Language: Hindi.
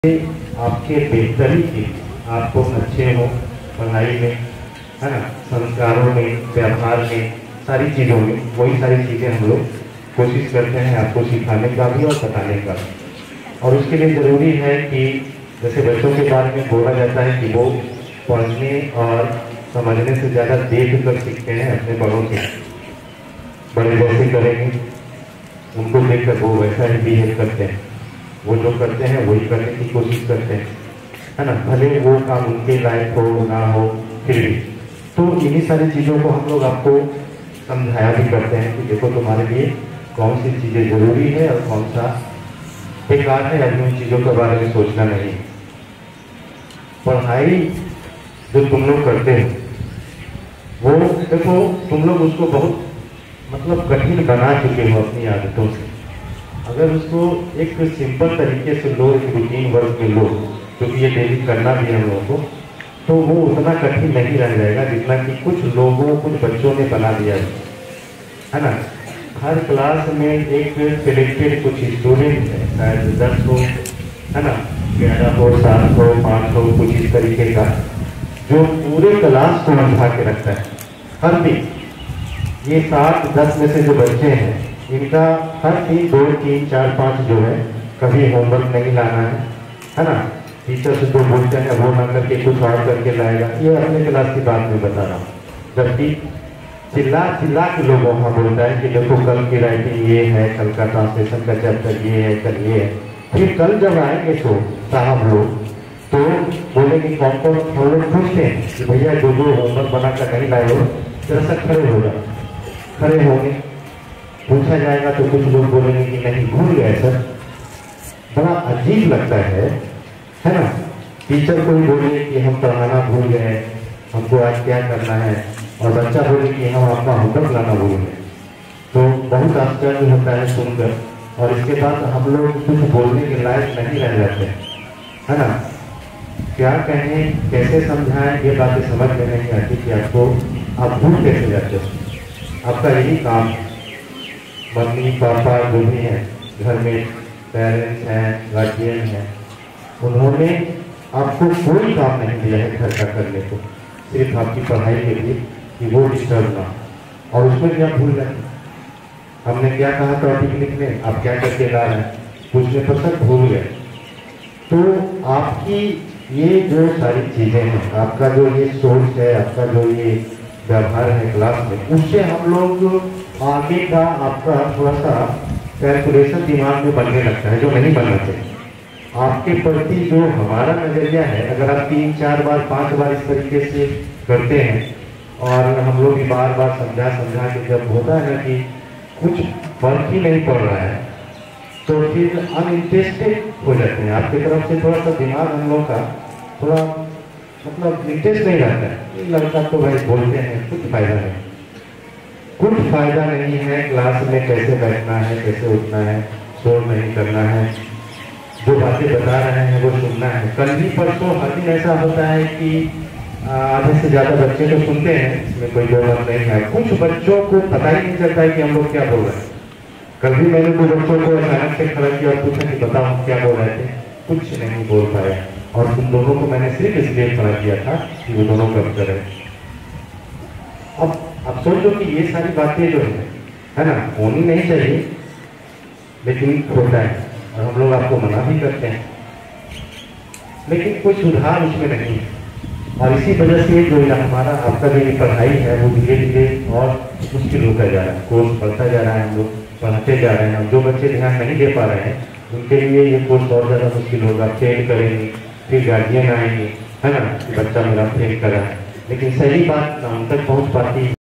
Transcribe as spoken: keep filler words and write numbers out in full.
आपके बेहतरी के आपको अच्छे हो पढ़ाई में, है ना, संस्कारों में, व्यवहार में, सारी चीज़ों में, वही सारी चीज़ें हम लोग कोशिश करते हैं आपको सिखाने का भी और बताने का। और उसके लिए ज़रूरी है कि जैसे बच्चों के बारे में बोला जाता है कि वो पढ़ने और समझने से ज़्यादा देख कर सीखते हैं अपने बड़ों से। बड़े जैसे करेंगे उनको देख कर वो वैसा ही बिहेव करते हैं, वो जो करते हैं वही करने की कोशिश करते हैं, है ना, भले वो काम उनके लायक हो ना हो फिर भी। तो इन्हीं सारी चीज़ों को हम लोग आपको समझाया भी करते हैं कि देखो तुम्हारे लिए कौन सी चीज़ें ज़रूरी है और कौन सा बेकार है, अभी उन चीज़ों के बारे में सोचना नहीं। पढ़ाई जो तुम लोग करते हो वो देखो तुम लोग उसको बहुत मतलब कठिन बना चुके हो अपनी आदतों से। अगर उसको एक सिंपल तरीके से लो, एक रूटीन वर्क में लो, क्योंकि ये डेली करना भी है हम लोगों को, तो वो उतना कठिन नहीं रह जाएगा जितना कि कुछ लोगों कुछ बच्चों ने बना दिया है ना। हर क्लास में एक सिलेक्टेड कुछ स्टूडेंट है, शायद दस हो, है ना, ग्यारह हो, सात हो, पाँच हो, कुछ इस तरीके का, जो पूरे क्लास को बंधा के रखता है हर दिन। ये सात दस में से जो बच्चे हैं इनका हर दिन दो तीन चार पाँच जो है कभी होमवर्क नहीं लाना है, है ना। टीचर से जो बोलते हैं वो ना करके कुछ और करके लाएगा। ये अपने क्लास की बात में बता रहा हूँ। जबकि चिल्ला चिल्ला के लोग वहाँ बोलता है कि देखो कल की राइटिंग ये है, कल का ट्रांसलेशन का चैप्टर ये है, कल ये है। फिर कल जब आएंगे तो साहब लोग तो बोलेंगे कौन कौन, हम लोग पूछते हैं कि भैया जो जो होमवर्क बना कर नहीं लाए हो जरा सा खड़े हो जाओ। खड़े होंगे, पूछा जाएगा तो कुछ लोग बोलेंगे कि नहीं भूल गए सर। बड़ा अजीब लगता है है ना। टीचर को ही बोले कि हम पढ़ाना भूल गए, हमको आज क्या करना है, और बच्चा बोले कि हम आपका होमवर्क लाना भूल गए, तो बहुत आश्चर्य होता है सुनकर। और इसके बाद हम लोग कुछ बोलने के लायक नहीं रह जाते, है ना। क्या कहें, कैसे समझाएं, ये बातें समझ में नहीं आती कि आपको आप भूल कैसे जाते हो। आपका यही काम है। मम्मी पापा जो भी हैं घर में, पेरेंट्स हैं, गार्जियन हैं, उन्होंने आपको कोई काम नहीं दिया है घर का करने को, सिर्फ आपकी पढ़ाई के लिए कि वो डिस्टर्ब ना। और उसमें क्या भूल गए, हमने क्या कहा था पिकनिक में, आप क्या करके ला रहे हैं, पूछने पर सब भूल गए। तो आपकी ये जो सारी चीज़ें हैं, आपका जो ये सोच है, आपका जो ये व्यवहार है क्लास में, उससे हम लोग आगे का आपका थोड़ा सा कैलकुलेशन दिमाग में बनने लगता है, जो नहीं बनना चाहिए। आपके प्रति जो हमारा नज़रिया है, अगर आप तीन चार बार पांच बार इस तरीके से करते हैं और हम लोग भी बार बार समझा समझा के जब होता है ना कि कुछ फर्क ही नहीं पड़ रहा है, तो फिर अनइंटरेस्टेड हो जाते हैं। आपकी तरफ से थोड़ा सा दिमाग हम लोग का थोड़ा मतलब इंटरेस्ट नहीं रहता है। लड़का तो भाई बोलते हैं, कुछ फायदा नहीं, कुछ फायदा नहीं है। क्लास में कैसे बैठना है, कैसे उठना है, शोर नहीं करना है, जो बातें बता रहे हैं वो सुनना है। कल भी परसों हर दिन ऐसा होता है कि आधे से ज़्यादा बच्चे तो सुनते हैं, इसमें कोई दो बात नहीं है। कुछ बच्चों को पता ही नहीं चलता है कि हम लोग क्या बोल रहे हैं। कल भी मैंने कुछ बच्चों को अचानक से खड़ा किया और पूछा कि बताओ हम क्या बोल रहे थे, कुछ नहीं बोल पाया। और तुम दोनों को मैंने सिर्फ इसलिए खड़ा किया था कि वो दोनों कब करें। अब अब सोचो कि ये सारी बातें जो है है ना, होनी नहीं चाहिए, लेकिन होता है और हम लोग आपको मना भी करते हैं, लेकिन कोई सुधार उसमें नहीं है। और इसी वजह से जो हमारा आपका जो ये पढ़ाई है वो धीरे धीरे और मुश्किल होता जा रहा है। कोर्स बढ़ता जा रहा है, हम लोग पढ़ाते जा रहे हैं। जो बच्चे ध्यान नहीं दे पा रहे हैं उनके लिए ये कोर्स और ज़्यादा मुश्किल होगा। फेल करेंगे, फिर गार्जियन आएंगे, है ना, कि बच्चा मेरा फेल करा है, लेकिन सही बात ना उन तक पहुँच पाती।